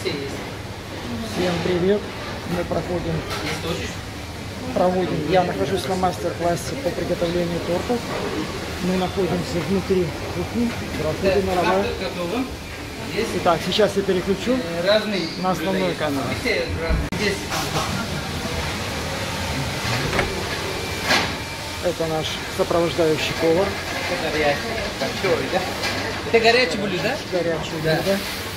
все есть. Всем привет! Мы проводим. Я нахожусь на мастер-классе по приготовлению тортов. Мы находимся внутри кухни. Здравствуйте, Мировая. Итак, сейчас я переключу на основную камеру. Это наш сопровождающий повар. Это горячее блюдо? Горячее блюдо.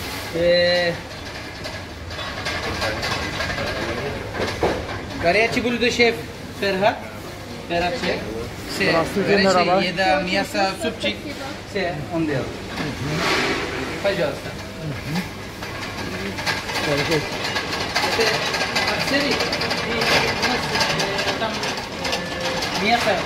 Горячее блюдо шеф Ферхат. Шеф. Здравствуйте, Мировая. Еда, мясо, супчик. Все, он делает. Пожалуйста. Это аксери. И у нас там мясо.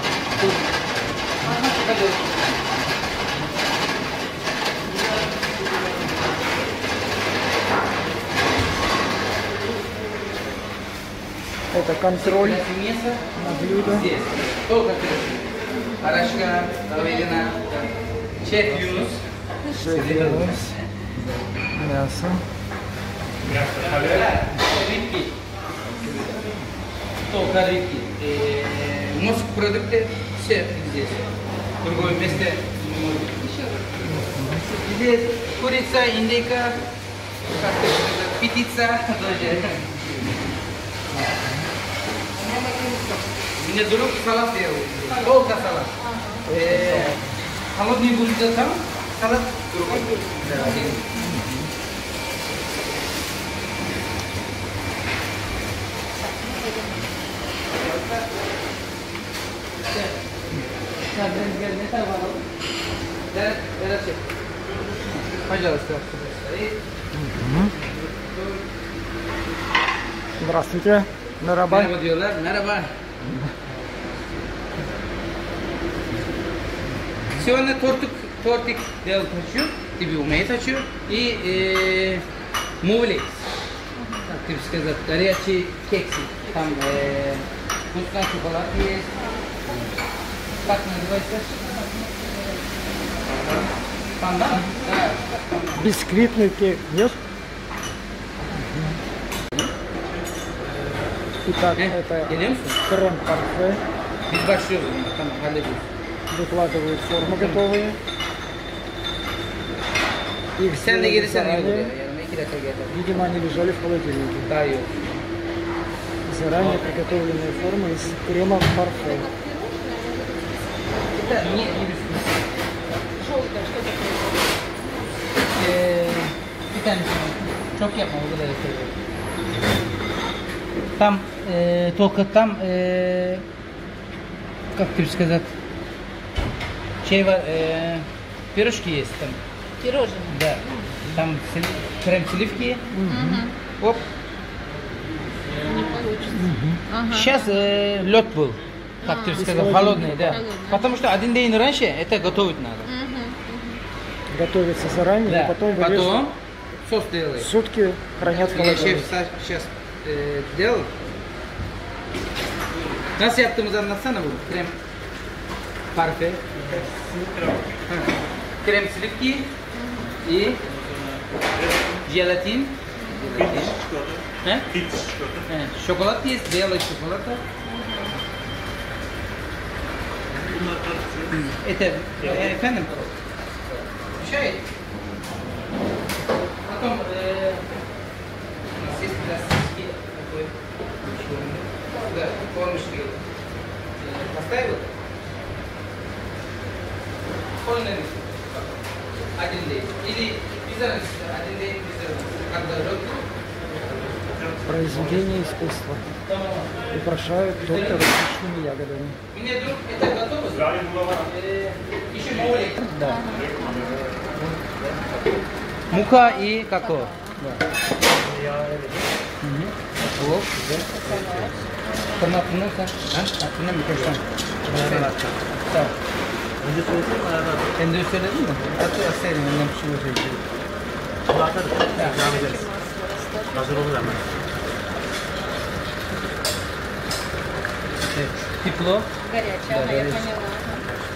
Это контроль на блюдо. Здесь. Только Арашка, Давидина, шеф Юнус. Шеф Юнус. Мясо. Рыбки. Только рыбки. Мозг продукты все здесь. Другое место не может быть. Здесь курица, индейка, птица тоже. Мне друг салат делал. Только салат. Холодный блюдо там, салат другой. Пожалуйста. Здравствуйте, Мераба. Мераба. Сегодня тортик делать хочу, тебе умеет хочу, и мувли, как тебе сказать, горячие кексы, там вкусный шоколад есть, как называется? Пандан? Да. Бисквитный кек, нет? Итак, это крем-парфе. Без большого, там голубой. Выкладывают формы готовые. Их сделали заранее. Видимо, они лежали в холодильнике. Да, заранее приготовленные формы из крема парфе. Это не желтое, что такое? Çok yapma, o kadar там, только там, как тебе сказать, пирожки есть там. Пирожные? Да. Там крем сливки. Оп. Не получится. Сейчас лед был, как ты сказал, холодный, да. Потому что один день раньше это готовить надо. Готовится заранее, да. И потом сос делает. Сутки хранят в холодильнике. Шеф сейчас делал. Nasıl yaptığımızı anlatsana bu krem parfe. Krem sливки и желатин. Шоколад есть, белый шоколад. Это efendim. Şey. Потом здесь пластики такой. Да, помощник. Поставил? Полный один день. Или один день когда Произведение искусства. Украшают торты различными ягодами. Мне друг, это готово? Еще молик. Да. Мука и какао. Да. Вот. Pernah kan? Pernah mikirkan. Tahu. Endüstri söyledin mi? Atı asayım ondan bir şey söyleyeceğim. Devam ederiz. Hazır olur hemen. Тепло. Горячая, Да, я горячая. поняла.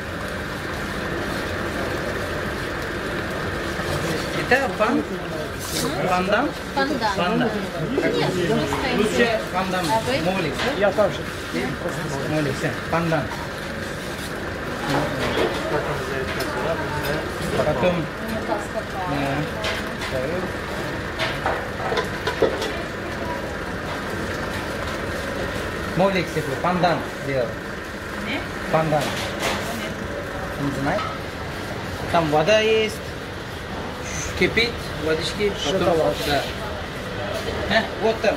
Это пан Пандан? Пандан. Пандан. Нет, просто Rusça pandan. А вы? Молик, да? Я также. Молик, sen. Pandan. Потом... Молик сепли, пандан делал. Пандан. Не знаю. Там вода есть, кипит, водички, потом... Шоколад. Да. Вот там.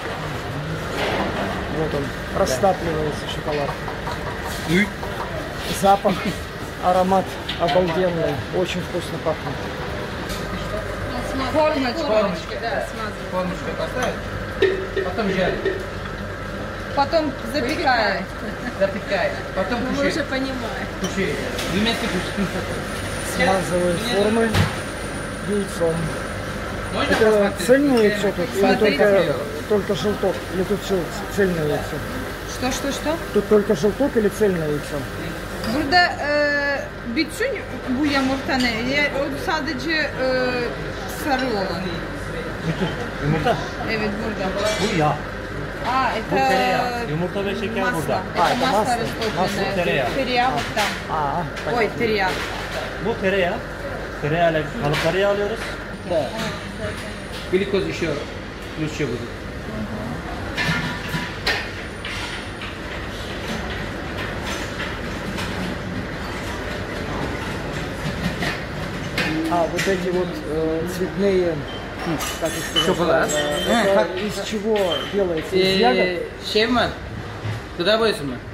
Вот он, растапливается шоколад. Запах, аромат обалденный, очень вкусно пахнет. Формочки, да, смазывают. Формочку поставить, потом жарить, Потом запекают. запекать, потом Ну, мы уже тушить. понимаем. Тушить. Вместе тушить. Смазывают формы яйцом. Можно Это посмотреть? цельное яйцо тут или Смотрите. только желток? Или тут все цельное яйцо? Что? Тут только желток или цельное яйцо? Burada bütün bu yumurta ne? Sadece sarı olan. Yumurta. Evet burada. Bu yağ. А, Bu это tereyağı. Yumurta ve şeker масло. burada. Это это масло масло. растопленное. Тереяк. Тереяк вот там. Ой, тереяк. Bu tereyağı. Tereyağıyla kalıpları yağlıyoruz. Да. Глюкоза еще лучше будет. А, вот эти вот цветные, как их сказать, Шоколад. это Как? из чего делается? Из ягод? Şey mi var? Gıda boyası mı?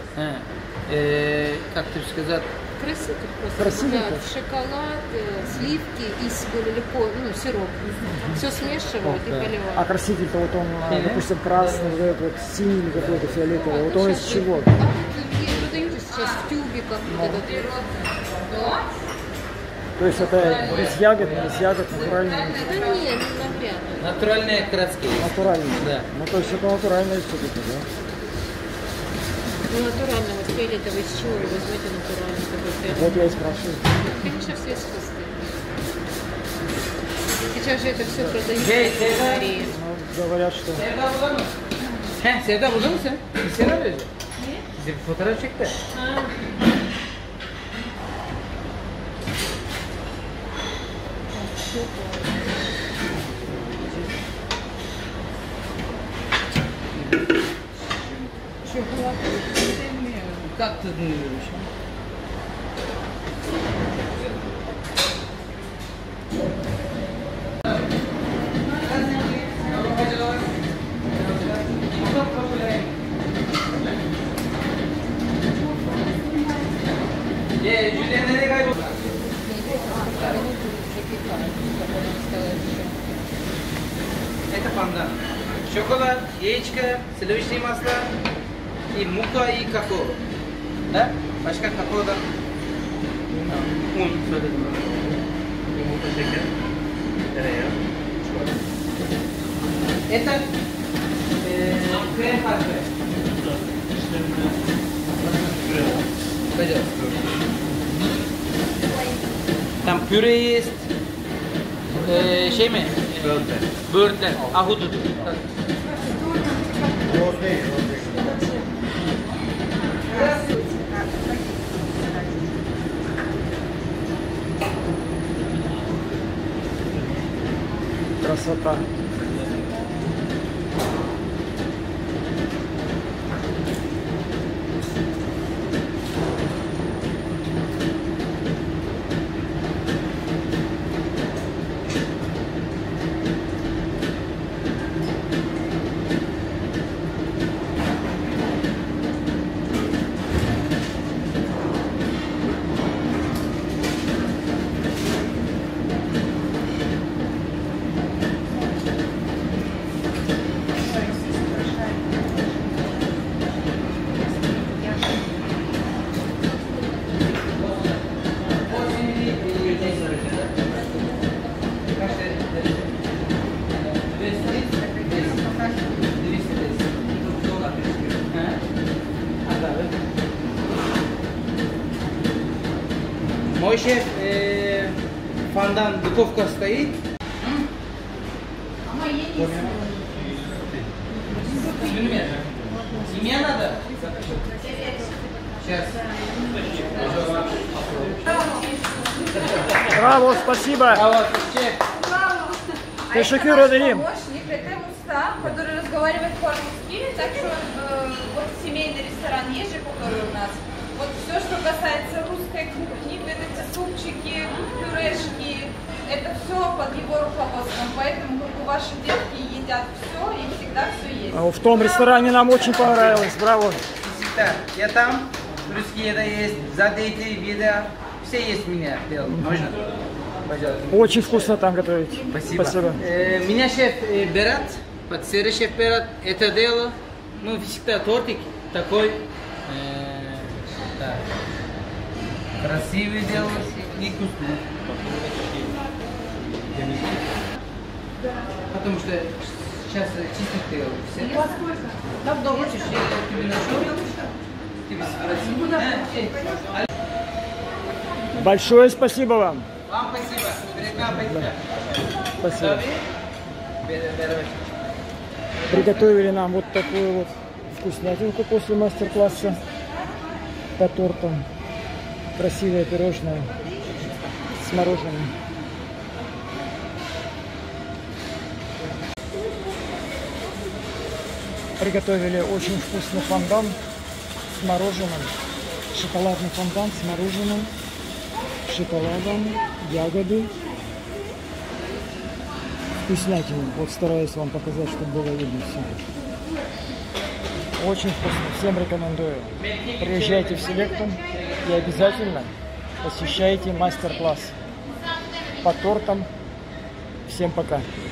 Как ты сказать? Краситель просто. Краситель Да, просто. шоколад, сливки и легко, ну, сироп. Все смешивают и А поливают. краситель-то вот он, допустим, красный, вот этот вот синий или какой-то фиолетовый, вот он из Сейчас чего? вот- А вот и продают сейчас в тюбиках вот этот вот. То есть это из ягод, не из ягод, натуральный, Да нет, ну, навряд ли. Натуральные краски. натуральный. Да. Ну то есть это натуральное все-таки, да? Ну, натурально, вот фиолетовый, из чего вы возьмете натуральный такой фиолетовый? Вот я и спрашиваю. Конечно, все искусственные. Сейчас же это все продают Şey, в Sevda. Корее. Ну, говорят, что Sevda burada mı? Sevda burada mısın? Bir sene vereceğim. Bize bir fotoğraf çek de. Şokolat sevmiyorum. Как ты думаешь? Julia nereye kayboldu? Это пандан. Шоколад, яичко, сливочное масло и мука и какао. Да? Başka kakaodan un söyledim. Yumurta, şeker, tereyağı. Это крем харфе. Пожалуйста. Там püre есть. Şey mi? Böğürtlen. Böğürtlen, ahududu. красота. Мой шеф фондан духовка стоит. Имя надо? Сейчас. Браво, спасибо. Teşekkür ederim. Помощник, это Мустаф, который разговаривает по-русски, так что вот семейный ресторан есть же, который у нас. Вот все, что касается русской кухни, вот эти супчики, пюрешки, это все под его руководством. Поэтому ваши детки едят все и всегда все есть. В том ресторане нам очень понравилось. Браво. Я там, русские еда есть, задейте, вида, все есть у меня. Можно? Пожалуйста. Очень вкусно там готовить. Спасибо. Спасибо. Меня шеф Берат, подсерый шеф Берат, это дело, мы всегда тортик такой, красивый делать и вкусный. Потому что сейчас чистых делаю все. Давно хочешь, я тебе нашел. Тебе спросил. Большое спасибо вам. Вам спасибо. Спасибо. Приготовили нам вот такую вот вкуснятинку после мастер-класса по тортам. Красивое пирожное с мороженым. Приготовили очень вкусный фондан с мороженым. Шоколадный фондан с мороженым, шоколадом, ягоды. Вкуснятина. Вот стараюсь вам показать, чтобы было видно все. Очень вкусно. Всем рекомендую. Приезжайте в Селектум и обязательно посещайте мастер-класс по тортам. Всем пока.